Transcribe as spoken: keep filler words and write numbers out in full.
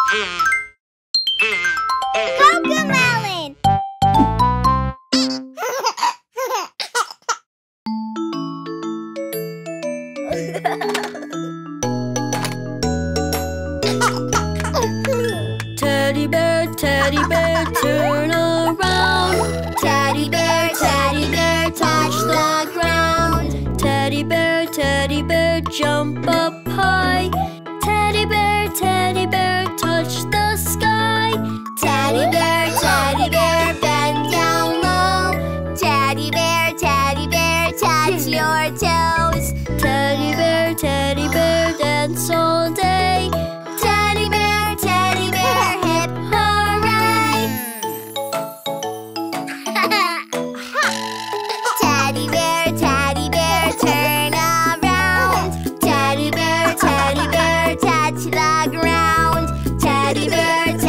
CoComelon! Teddy bear, teddy bear, turn around. Teddy bear, teddy bear, touch the ground. Teddy bear, teddy bear, jump up high. Teddy bear, teddy bear, touch the sky. Teddy bear, teddy bear, bend down low. Teddy bear, teddy bear, touch your toes. Teddy bear, teddy bear, dance all day. Teddy bear, teddy bear, hip hooray! Teddy bear, teddy bear, turn around. Teddy bear, teddy bear, touch the ground. Teddy bear,